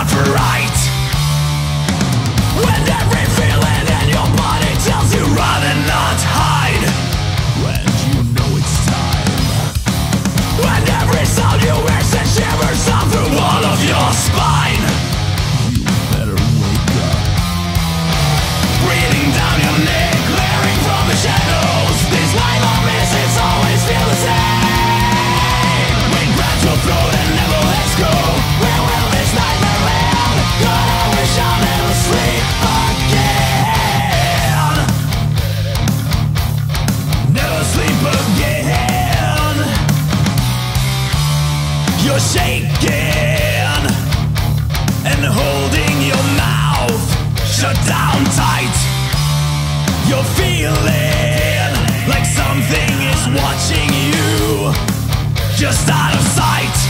fright. When every feeling in your body tells you run and not hide. When you know it's time. When every sound you hear sends shivers all through all of your spine. You better wake up. Breathing down your neck, glaring from the shadows. These lifelong misses always feel the same. Wind grabs your throat and never lets go. Where will this nightmare land? God, I wish I'll never sleep again. Never sleep again. You're shaking and holding your mouth shut down tight. You're feeling like something is watching you just out of sight.